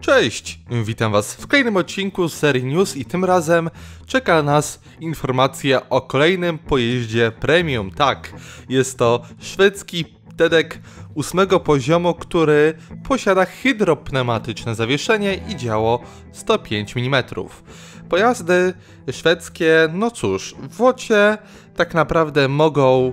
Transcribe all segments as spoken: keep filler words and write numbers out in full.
Cześć! Witam Was w kolejnym odcinku z serii News i tym razem czeka nas informacja o kolejnym pojeździe premium. Tak, jest to szwedzki TEDek ósmego poziomu, który posiada hydropneumatyczne zawieszenie i działo sto pięć milimetrów. Pojazdy szwedzkie, no cóż, w WOT-ie tak naprawdę mogą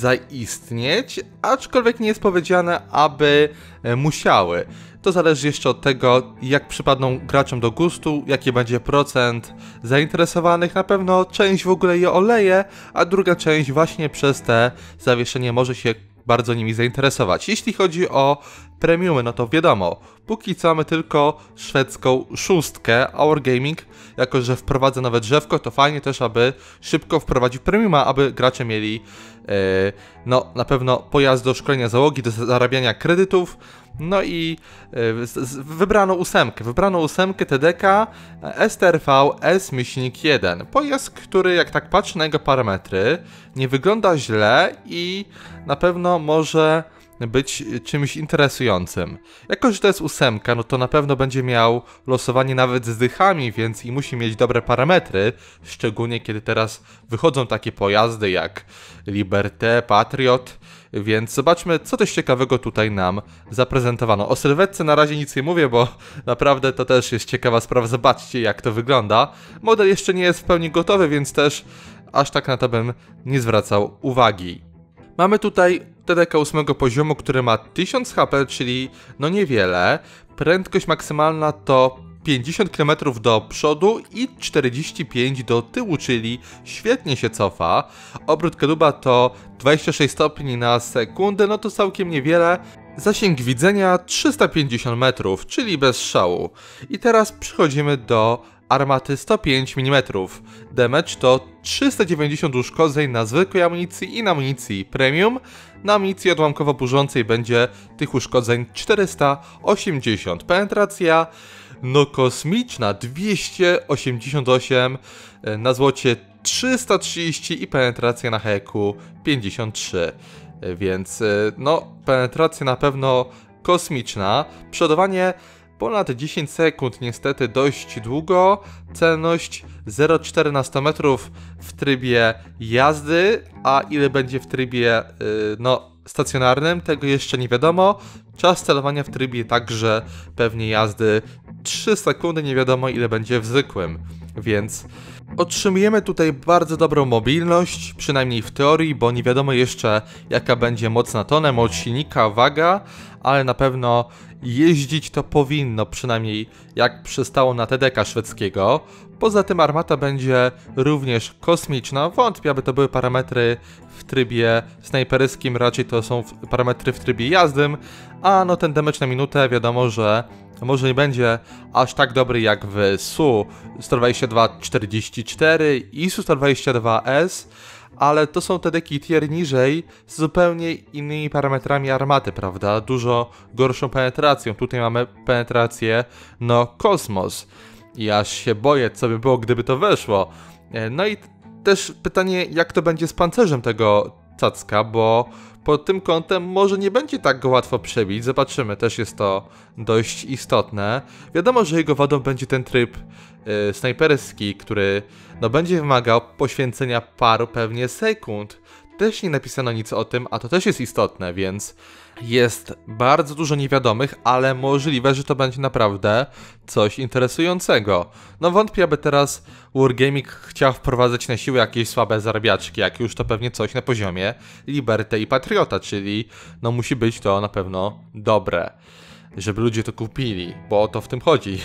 zaistnieć, aczkolwiek nie jest powiedziane, aby musiały. To zależy jeszcze od tego, jak przypadną graczom do gustu, jaki będzie procent zainteresowanych. Na pewno część w ogóle je oleje, a druga część właśnie przez te zawieszenie może się bardzo nimi zainteresować. Jeśli chodzi o premiumy, no to wiadomo, póki co mamy tylko szwedzką szóstkę, a Wargaming, jako że wprowadza nowe drzewko, to fajnie też, aby szybko wprowadzić premiuma, aby gracze mieli yy, no na pewno pojazd do szkolenia załogi, do zarabiania kredytów. No i yy, z, z, wybrano ósemkę, wybrano ósemkę TEDeka S T R V S jeden. Pojazd, który jak tak patrzę na jego parametry, nie wygląda źle i na pewno może być czymś interesującym. Jako że to jest ósemka, no to na pewno będzie miał losowanie nawet z dychami, więc i musi mieć dobre parametry, szczególnie kiedy teraz wychodzą takie pojazdy jak Liberté, Patriot, więc zobaczmy, co też ciekawego tutaj nam zaprezentowano. O sylwetce na razie nic nie mówię, bo naprawdę to też jest ciekawa sprawa. Zobaczcie, jak to wygląda. Model jeszcze nie jest w pełni gotowy, więc też aż tak na to bym nie zwracał uwagi. Mamy tutaj TEDeka ósmego poziomu, który ma tysiąc H P, czyli no niewiele. Prędkość maksymalna to pięćdziesiąt kilometrów do przodu i czterdzieści pięć do tyłu, czyli świetnie się cofa. Obrót kadłuba to dwadzieścia sześć stopni na sekundę, no to całkiem niewiele. Zasięg widzenia trzysta pięćdziesiąt metrów, czyli bez szału. I teraz przechodzimy do armaty sto pięć milimetrów. Damage to trzysta dziewięćdziesiąt uszkodzeń na zwykłej amunicji i na amunicji premium. Na amunicji odłamkowo-burzącej będzie tych uszkodzeń czterysta osiemdziesiąt. Penetracja no kosmiczna, dwieście osiemdziesiąt osiem, na złocie trzysta trzydzieści i penetracja na heku pięćdziesiąt trzy. Więc no penetracja na pewno kosmiczna. Przodowanie ponad dziesięć sekund, niestety dość długo. Celność zero przecinek cztery na sto metrów w trybie jazdy, a ile będzie w trybie yy, no, stacjonarnym, tego jeszcze nie wiadomo. Czas celowania w trybie także pewnie jazdy trzy sekundy, nie wiadomo ile będzie w zwykłym, więc otrzymujemy tutaj bardzo dobrą mobilność, przynajmniej w teorii, bo nie wiadomo jeszcze jaka będzie moc na tonę, moc silnika, waga, ale na pewno jeździć to powinno, przynajmniej jak przystało na TEDeka szwedzkiego. Poza tym armata będzie również kosmiczna, wątpię, aby to były parametry w trybie snajperskim, raczej to są parametry w trybie jazdym, a no ten damage na minutę wiadomo, że może nie będzie aż tak dobry jak w S U sto dwadzieścia dwa czterdzieści cztery i S U sto dwadzieścia dwa S, ale to są TEDeki tier niżej z zupełnie innymi parametrami armaty, prawda? Dużo gorszą penetracją. Tutaj mamy penetrację, no kosmos. I aż się boję, co by było, gdyby to weszło. No i też pytanie, jak to będzie z pancerzem tego cacka, bo pod tym kątem może nie będzie tak go łatwo przebić. Zobaczymy, też jest to dość istotne. Wiadomo, że jego wadą będzie ten tryb yy, snajperski, który no, będzie wymagał poświęcenia paru pewnie sekund. Też nie napisano nic o tym, a to też jest istotne, więc jest bardzo dużo niewiadomych, ale możliwe, że to będzie naprawdę coś interesującego. No wątpię, aby teraz Wargaming chciał wprowadzać na siłę jakieś słabe zarabiaczki, jak już to pewnie coś na poziomie Liberté i Patriota, czyli no musi być to na pewno dobre, żeby ludzie to kupili, bo o to w tym chodzi.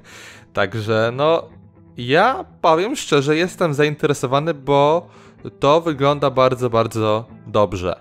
Także no, ja powiem szczerze, jestem zainteresowany, bo to wygląda bardzo, bardzo dobrze.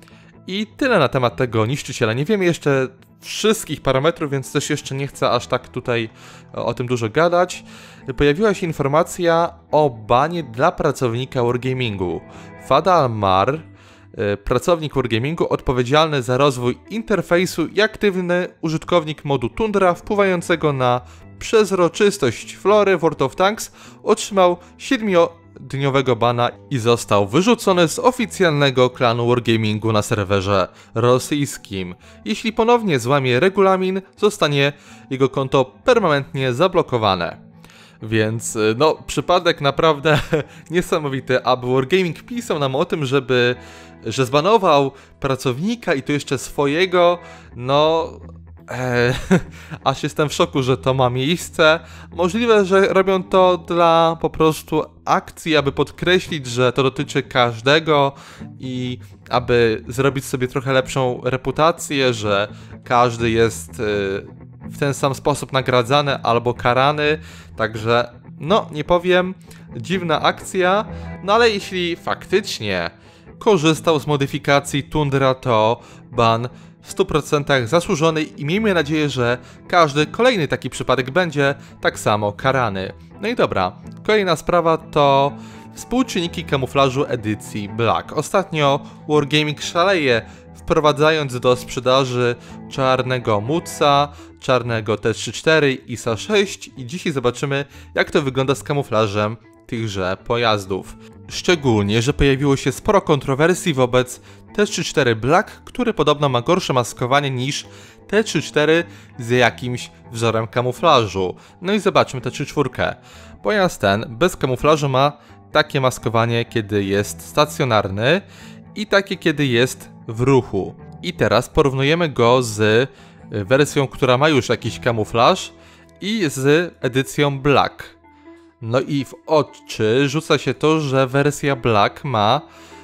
I tyle na temat tego niszczyciela. Nie wiemy jeszcze wszystkich parametrów, więc też jeszcze nie chcę aż tak tutaj o tym dużo gadać. Pojawiła się informacja o banie dla pracownika Wargamingu. Fada Almar, pracownik Wargamingu odpowiedzialny za rozwój interfejsu i aktywny użytkownik modu Tundra wpływającego na przezroczystość flory w World of Tanks, otrzymał dniowego bana i został wyrzucony z oficjalnego klanu Wargamingu na serwerze rosyjskim. Jeśli ponownie złamie regulamin, zostanie jego konto permanentnie zablokowane. Więc no, przypadek naprawdę niesamowity, aby Wargaming pisał nam o tym, żeby, że zbanował pracownika i to jeszcze swojego, no... Eee, aż jestem w szoku, że to ma miejsce. Możliwe, że robią to dla po prostu akcji, aby podkreślić, że to dotyczy każdego i aby zrobić sobie trochę lepszą reputację, że każdy jest yy, w ten sam sposób nagradzany albo karany. Także, no, nie powiem, dziwna akcja, no ale jeśli faktycznie korzystał z modyfikacji Tundra, to ban w stu procentach zasłużony i miejmy nadzieję, że każdy kolejny taki przypadek będzie tak samo karany. No i dobra, kolejna sprawa to współczynniki kamuflażu edycji Black. Ostatnio Wargaming szaleje, wprowadzając do sprzedaży czarnego Mutsa, czarnego T trzydzieści cztery i S A sześć i dzisiaj zobaczymy, jak to wygląda z kamuflażem tychże pojazdów. Szczególnie, że pojawiło się sporo kontrowersji wobec T trzydzieści cztery Black, który podobno ma gorsze maskowanie niż T trzydzieści cztery z jakimś wzorem kamuflażu. No i zobaczmy T trzydzieści cztery. Pojazd ten bez kamuflażu ma takie maskowanie, kiedy jest stacjonarny i takie, kiedy jest w ruchu. I teraz porównujemy go z wersją, która ma już jakiś kamuflaż i z edycją Black. No i w oczy rzuca się to, że wersja Black ma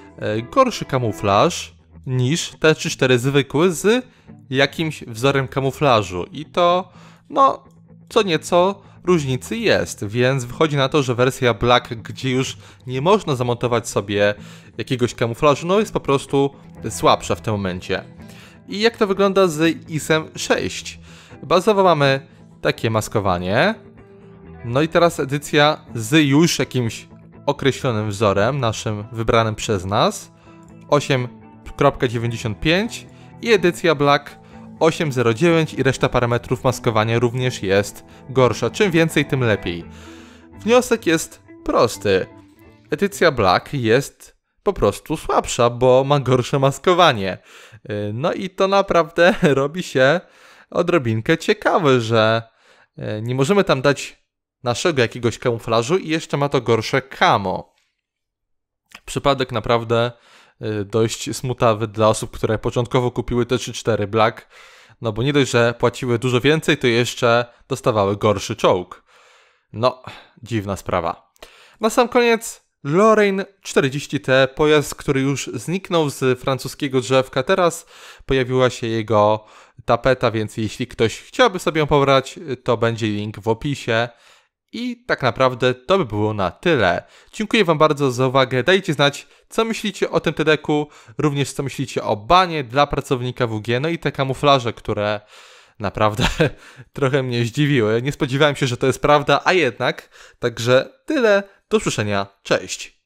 gorszy kamuflaż niż T trzydzieści cztery zwykły z jakimś wzorem kamuflażu. I to, no, co nieco różnicy jest, więc wychodzi na to, że wersja Black, gdzie już nie można zamontować sobie jakiegoś kamuflażu, no jest po prostu słabsza w tym momencie. I jak to wygląda z I S em sześć? Bazowo mamy takie maskowanie. No i teraz edycja z już jakimś określonym wzorem, naszym wybranym przez nas, osiem kropka dziewięćdziesiąt pięć i edycja Black osiem zero dziewięć i reszta parametrów maskowania również jest gorsza. Czym więcej, tym lepiej. Wniosek jest prosty. Edycja Black jest po prostu słabsza, bo ma gorsze maskowanie. No i to naprawdę robi się odrobinkę ciekawe, że nie możemy tam dać naszego jakiegoś kamuflażu i jeszcze ma to gorsze camo. Przypadek naprawdę dość smutawy dla osób, które początkowo kupiły T trzydzieści cztery Black, no bo nie dość, że płaciły dużo więcej, to jeszcze dostawały gorszy czołg. No, dziwna sprawa. Na sam koniec Lorraine czterdzieści T, pojazd, który już zniknął z francuskiego drzewka, teraz pojawiła się jego tapeta, więc jeśli ktoś chciałby sobie ją pobrać, to będzie link w opisie. I tak naprawdę to by było na tyle. Dziękuję wam bardzo za uwagę. Dajcie znać, co myślicie o tym T D K-u, również co myślicie o banie dla pracownika W G, no i te kamuflaże, które naprawdę trochę mnie zdziwiły. Nie spodziewałem się, że to jest prawda, a jednak. Także tyle. Do usłyszenia. Cześć.